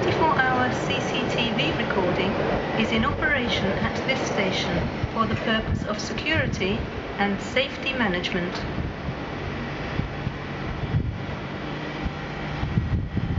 24-hour CCTV recording is in operation at this station for the purpose of security and safety management.